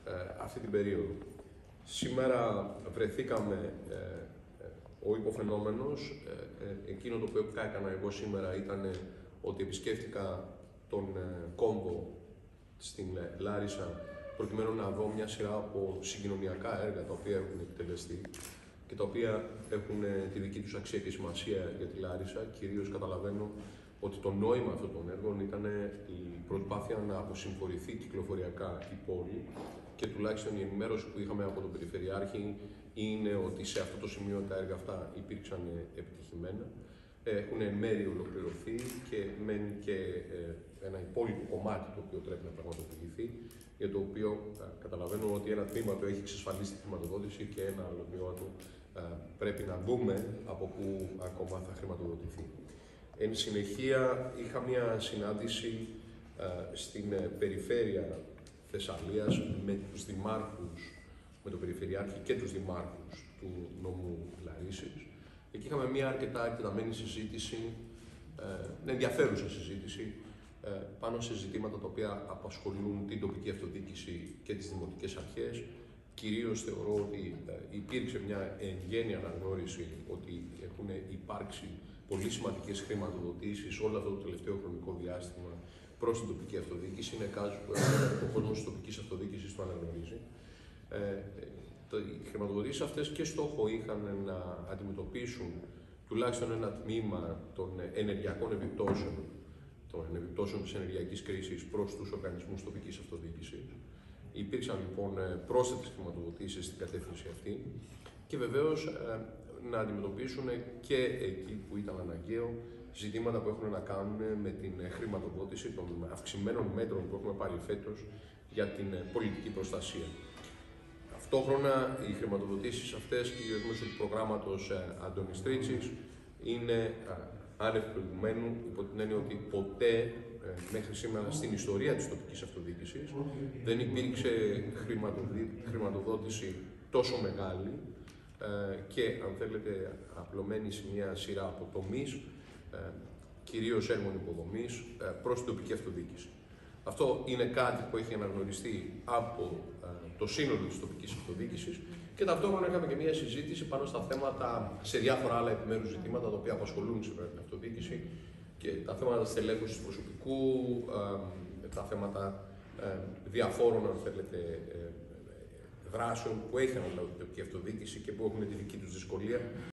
αυτή την περίοδο. Σήμερα βρεθήκαμε, ο υποφαινόμενος, εκείνο το οποίο έκανα εγώ σήμερα ήταν ότι επισκέφτηκα τον κόμβο στην Λάρισα προκειμένου να δω μια σειρά από συγκοινωνιακά έργα τα οποία έχουν επιτελεστεί και τα οποία έχουν τη δική τους αξία και σημασία για τη Λάρισα. Κυρίως καταλαβαίνω ότι το νόημα αυτών των έργων ήταν η προσπάθεια να αποσυμφορηθεί κυκλοφοριακά η πόλη και τουλάχιστον η ενημέρωση που είχαμε από τον Περιφερειάρχη είναι ότι σε αυτό το σημείο τα έργα αυτά υπήρξαν επιτυχημένα. Έχουν εν μέρει ολοκληρωθεί και μένει και ένα υπόλοιπο κομμάτι το οποίο πρέπει να πραγματοποιηθεί, για το οποίο καταλαβαίνω ότι ένα τμήμα του έχει εξασφαλίσει τη χρηματοδότηση και ένα άλλο τμήμα του πρέπει να δούμε από πού ακόμα θα χρηματοδοτηθεί. Εν συνεχεία, είχα μια συνάντηση στην περιφέρεια Θεσσαλίας με τους δημάρχους, με τον Περιφερειάρχη και τους δημάρχους του νομού Λαρίσης. Εκεί είχαμε μια αρκετά εκτεταμένη συζήτηση, ενδιαφέρουσα συζήτηση, πάνω σε ζητήματα τα οποία απασχολούν την τοπική αυτοδιοίκηση και τις δημοτικές αρχές. Κυρίως θεωρώ ότι υπήρξε μια εν γέννη αναγνώριση ότι έχουν υπάρξει πολύ σημαντικές χρηματοδοτήσεις όλο αυτό το τελευταίο χρονικό διάστημα προς την τοπική αυτοδιοίκηση. Είναι κάτι που ο κόσμος της τοπικής αυτοδιοίκησης το αναγνωρίζει. Οι χρηματοδοτήσεις αυτές και στόχο είχαν να αντιμετωπίσουν τουλάχιστον ένα τμήμα των ενεργειακών επιπτώσεων, των επιπτώσεων της ενεργειακής κρίσης προς τους οργανισμούς τοπικής αυτοδιοίκησης. Υπήρξαν λοιπόν πρόσθετες χρηματοδοτήσεις στην κατεύθυνση αυτή και βεβαίως να αντιμετωπίσουν και εκεί που ήταν αναγκαίο ζητήματα που έχουν να κάνουν με την χρηματοδότηση των αυξημένων μέτρων που έχουμε πάρει φέτος για την πολιτική προστασία. Ταυτόχρονα, οι χρηματοδοτήσεις αυτές, κυρίως μέσω του προγράμματος Αντώνης Τρίτσης, είναι άνευ προηγουμένου, υπό την έννοια ότι ποτέ μέχρι σήμερα στην ιστορία της τοπικής αυτοδιοίκησης δεν υπήρξε χρηματοδότηση τόσο μεγάλη και, αν θέλετε, απλωμένη σε μια σειρά από τομείς, κυρίως έργων υποδομής, προς την τοπική αυτοδιοίκηση. Αυτό είναι κάτι που έχει αναγνωριστεί από το σύνολο της τοπικής αυτοδιοίκησης και ταυτόχρονα είχαμε και μια συζήτηση πάνω στα θέματα, σε διάφορα άλλα επιμέρους ζητήματα τα οποία απασχολούν σήμερα την αυτοδιοίκηση και τα θέματα στελέχωσης προσωπικού, τα θέματα διαφόρων, αν θέλετε, δράσεων που έχει αναλάβει η τοπική αυτοδιοίκηση και που έχουν τη δική τους δυσκολία.